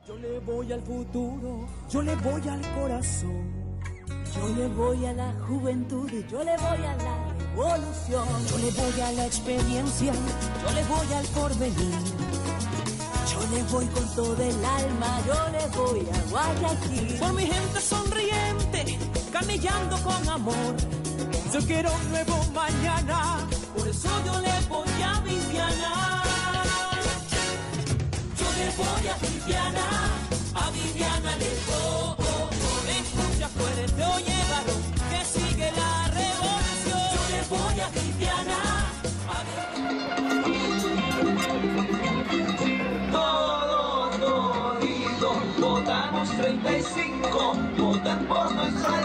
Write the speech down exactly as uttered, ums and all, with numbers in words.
Yo le voy al futuro, yo le voy al corazón. Yo le voy a la juventud y yo le voy a la revolución. Yo le voy a la experiencia, yo le voy al porvenir. Yo le voy con todo el alma, yo le voy a Guayaquil. Por mi gente sonriente, camellando con amor. Yo quiero un nuevo mañana, por eso yo le voy a Viviana. Yo le voy a Viviana, a Viviana le voy. Escucha fuerte, oye varón, que sigue la revolución. Yo le voy a Viviana, a Viviana. Todos, toditos, votamos treinta y cinco, voten por nuestra